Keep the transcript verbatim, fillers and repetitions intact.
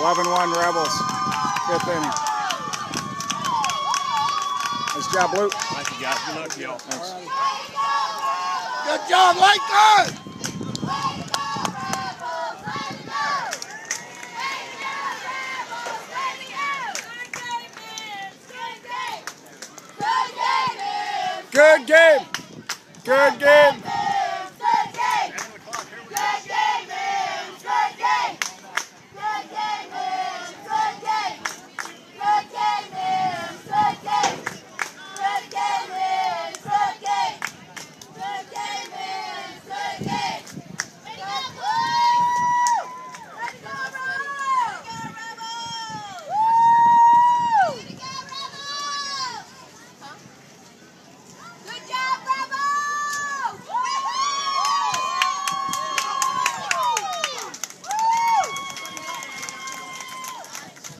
eleven one Rebels, fifth inning. Nice job, Luke. Thank you, guys. Good luck to y'all. Thanks. Good job, Lakeland! Good game. Good game.